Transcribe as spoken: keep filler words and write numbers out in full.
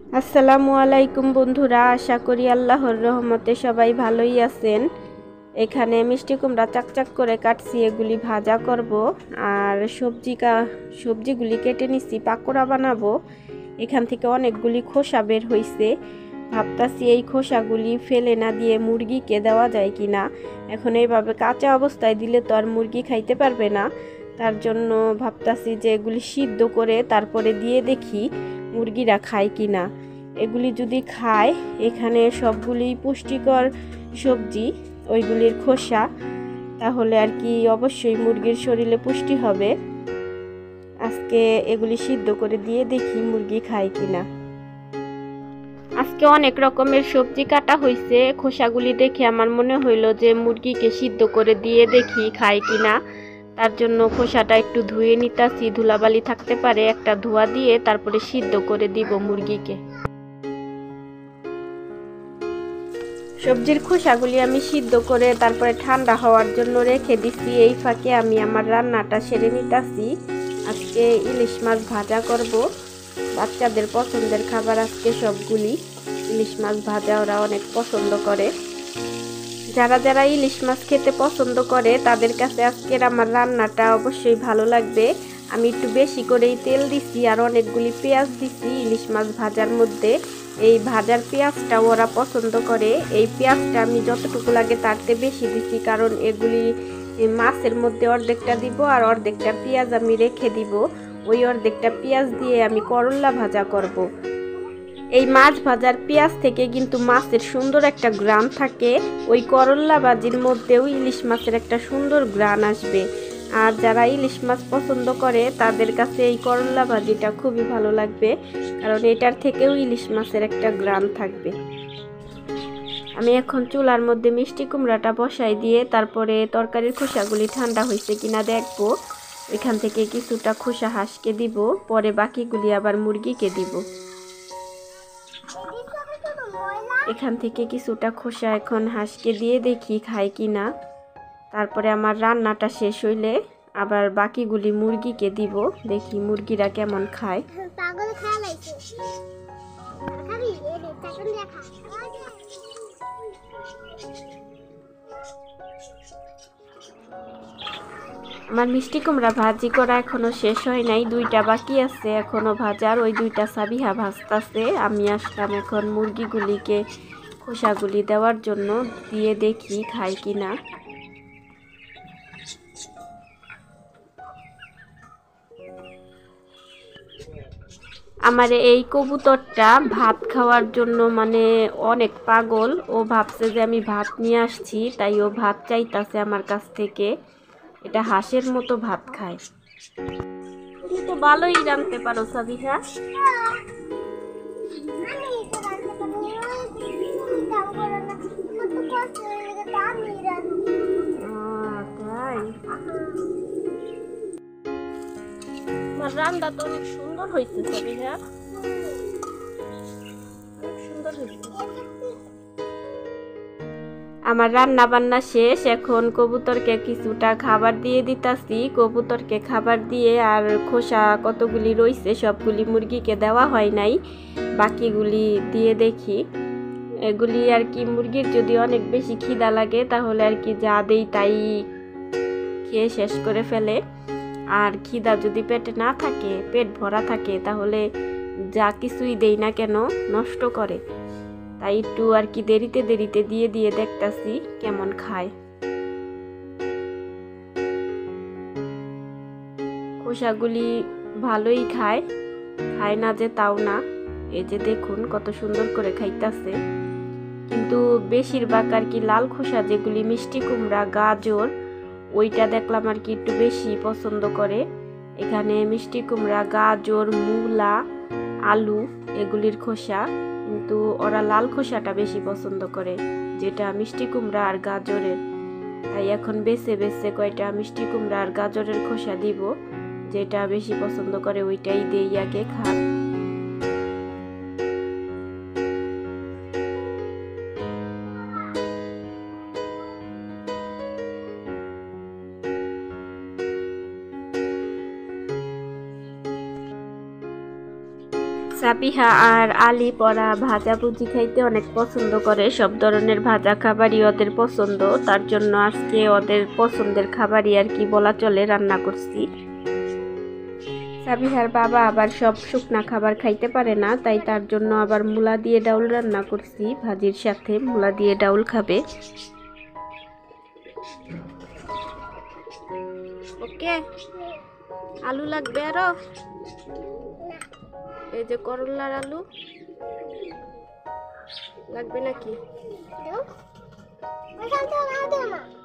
আসসালামু আলাইকুম বন্ধুরা, আশা করি আল্লাহর রহমতে সবাই ভালোই আছেন। এখানে মিষ্টি কুমড়া চাকচাক করে কাটছি, এগুলি ভাজা করব। আর সবজি কা সবজিগুলি কেটে নিচ্ছি, পাকোড়া বানাবো। এখান থেকে অনেকগুলি খোসা বের হয়েছে, ভাবতাছি এই খোসাগুলি ফেলে না দিয়ে মুরগিকে দেওয়া যায় কি না। এখন এইভাবে কাঁচা অবস্থায় দিলে তো আর মুরগি খাইতে পারবে না, তার জন্য ভাবতাছি যে এগুলি সিদ্ধ করে তারপরে দিয়ে দেখি মুরগিরা খায় কি না। এগুলি যদি খায়, এখানে সবগুলি পুষ্টিকর সবজি, ওইগুলির খোসা, তাহলে আর কি অবশ্যই মুরগির শরীরে পুষ্টি হবে। আজকে এগুলি সিদ্ধ করে দিয়ে দেখি মুরগি খায় কিনা। আজকে অনেক রকমের সবজি কাটা হয়েছে, খোসাগুলি দেখে আমার মনে হইলো যে মুরগিকে সিদ্ধ করে দিয়ে দেখি খায় কিনা। তার জন্য খোসাটা একটু ধুয়ে নিতাছি, ধুলাবালি থাকতে পারে, একটা ধোয়া দিয়ে তারপরে সিদ্ধ করে দিব মুরগিকে। সবজির খোসাগুলি আমি সিদ্ধ করে তারপরে ঠান্ডা হওয়ার জন্য রেখে দিচ্ছি। এই ফাঁকে আমি আমার রান্নাটা সেরে নিতেছি। আজকে ইলিশ মাছ ভাজা করব, বাচ্চাদের পছন্দের খাবার আজকে সবগুলি। ইলিশ মাছ ভাজা ওরা অনেক পছন্দ করে। যারা যারা ইলিশ মাছ খেতে পছন্দ করে তাদের কাছে আজকের আমার রান্নাটা অবশ্যই ভালো লাগবে। আমি একটু বেশি করেই তেল দিছি আর অনেকগুলি পেঁয়াজ দিছি ইলিশ মাছ ভাজার মধ্যে। এই ভাজার পেঁয়াজটা ওরা পছন্দ করে। এই পেঁয়াজটা আমি যতটুকু লাগে তারতে বেশি দিছি, কারণ এগুলি মাছের মধ্যে অর্ধেকটা দিব আর অর্ধেকটা পেঁয়াজ আমি রেখে দিব। ওই অর্ধেকটা পেঁয়াজ দিয়ে আমি করল্লা ভাজা করব। এই মাছ ভাজার পেঁয়াজ থেকে কিন্তু মাছের সুন্দর একটা গ্রান থাকে। ওই করল্লা ভাজির মধ্যেও ইলিশ মাছের একটা সুন্দর গ্রান আসবে। আর যারা ইলিশ মাছ পছন্দ করে তাদের কাছে এই করল্লা ভাজিটা খুবই ভালো লাগবে, কারণ এটার থেকেও ইলিশ মাছের একটা গ্রান থাকবে। আমি এখন চুলার মধ্যে মিষ্টি কুমড়াটা বসাই দিয়ে তারপরে তরকারির খোসাগুলি ঠান্ডা হয়েছে কিনা দেখবো। এখান থেকে কিছুটা খোসা হাঁসকে দিব, পরে বাকিগুলি আবার মুরগিকে দিব। এখান থেকে কিছুটা খোসা এখন হাঁসকে দিয়ে দেখি খায় কি না। তারপরে আমার রান্নাটা শেষ হইলে আবার বাকিগুলি মুরগিকে দিব, দেখি মুরগিরা কেমন খায়। আমার মিষ্টি কুমড়া ভাজি করা এখনো শেষ হয় নাই, দুইটা বাকি আছে এখনো ভাজার। ওই দুইটা সাবিহা ভাজতাছে, আমি আসলাম এখন মুরগিগুলিকে খোসাগুলি দেওয়ার জন্য, দিয়ে দেখি খায় কিনা। আমার এই কবুতরটা ভাত খাওয়ার জন্য মানে অনেক পাগল। ও ভাবছে যে আমি ভাত নিয়ে আসছি, তাই ও ভাত চাইতাছে আমার কাছ থেকে। এটা হাঁসের মতো ভাত খায়। তুমি তো ভালোই রাঁধতে পারো সাবিহা। তাই আমার রান্না তো অনেক সুন্দর হয়েছে সাবিহা, অনেক সুন্দর হয়েছে। আমার রান্না বান্না শেষ, এখন কবুতরকে কিছুটা খাবার দিয়ে দিতাছি। কবুতরকে খাবার দিয়ে আর খোসা কতগুলি রয়েছে সবগুলি মুরগিকে দেওয়া হয় নাই, বাকিগুলি দিয়ে দেখি। এগুলি আর কি মুরগির যদি অনেক বেশি খিদা লাগে তাহলে আর কি যা দেই তাই খেয়ে শেষ করে ফেলে। আর খিদা যদি পেটে না থাকে, পেট ভরা থাকে, তাহলে যা কিছুই দেই না কেন নষ্ট করে। তাই একটু আর কি দেরিতে দেরিতে দিয়ে দিয়ে দেখতাছি কেমন খায়। খোসাগুলি ভালোই খায়, খায় না যে তাও না। এই যে দেখুন কত সুন্দর করে খাইতাছে। কিন্তু বেশিরভাগ আর কি লাল খোসা যেগুলি মিষ্টি কুমড়া, গাজর, ওইটা দেখলাম আর কি একটু বেশি পছন্দ করে। এখানে মিষ্টি কুমড়া, গাজর, মূলা, আলু এগুলির খোসা, কিন্তু ওরা লাল খোসাটা বেশি পছন্দ করে, যেটা মিষ্টি কুমড়া আর গাজরের। তাই এখন বেছে বেছে কয়টা মিষ্টি কুমড়া আর গাজরের খোসা দিব, যেটা বেশি পছন্দ করে ওইটাই দেই আগে খান। সাবিহা আর আলি পরা ভাজা ভুজি খাইতে অনেক পছন্দ করে। সব ধরনের ভাজা খাবারই ওদের পছন্দ, তার জন্য আজকে ওদের পছন্দের খাবারই আর কি বলা চলে রান্না করছি। সাবিহার বাবা আবার সব শুকনা খাবার খাইতে পারে না, তাই তার জন্য আবার মূলা দিয়ে ডাউল রান্না করছি। ভাজির সাথে মূলা দিয়ে ডাউল খাবে। ওকে, আলু লাগবে আরো? এই যে করলার আলু লাগবে নাকি?